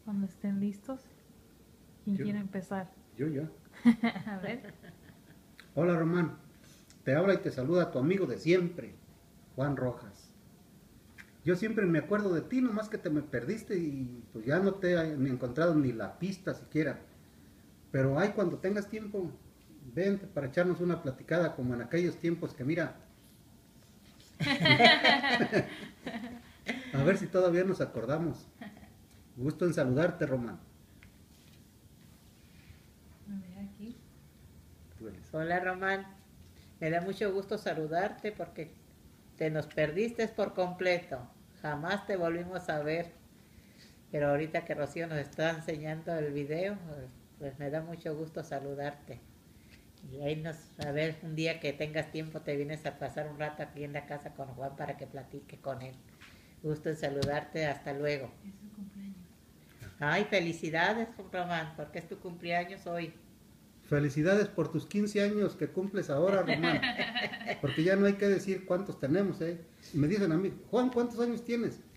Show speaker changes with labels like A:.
A: Cuando estén listos, ¿quién
B: Yo.
A: quiere empezar?
B: Yo.
A: A ver.
B: Hola Román, te habla y te saluda tu amigo de siempre, Juan Rojas. Yo siempre me acuerdo de ti, nomás que te me perdiste y pues ya no te he ni encontrado ni la pista siquiera. Pero ay, cuando tengas tiempo, vente para echarnos una platicada como en aquellos tiempos que mira, a ver si todavía nos acordamos. Gusto en saludarte, Román.
A: A ver aquí.
C: Hola Román, me da mucho gusto saludarte porque te nos perdiste por completo, jamás te volvimos a ver, pero ahorita que Rocío nos está enseñando el video, pues me da mucho gusto saludarte. Y ahí a ver, un día que tengas tiempo te vienes a pasar un rato aquí en la casa con Juan para que platique con él. Gusto en saludarte, hasta luego.
A: Es su cumpleaños.
C: Ay, felicidades Román, porque es tu cumpleaños hoy.
B: Felicidades por tus 15 años que cumples ahora, Román. Porque ya no hay que decir cuántos tenemos, ¿eh? Me dicen a mí, Juan, ¿cuántos años tienes?